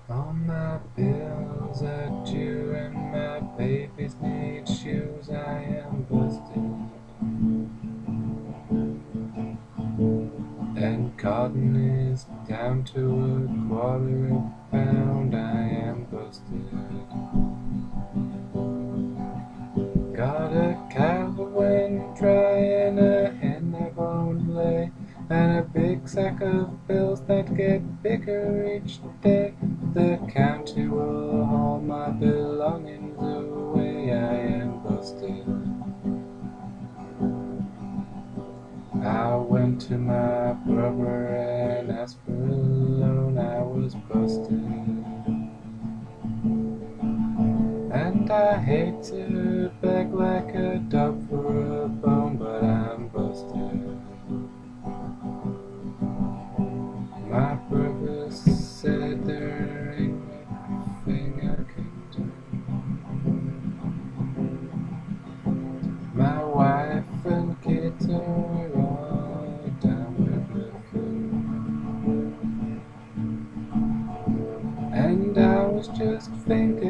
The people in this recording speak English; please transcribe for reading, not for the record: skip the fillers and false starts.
All my bills are due and my babies need shoes. I am busted, and cotton is down to a quarter a pound. I am busted. Got a cow when dry and a hen that won't lay, and a big sack of bills that get bigger each day. The county will haul my belongings away. I am busted. I went to my brother and asked for a loan. I was busted. And I hate to beg like a dog for a bone, but I'm busted. My brother said there ain't nothing I can do. My wife and kids are all down with the flu. And I was just thinking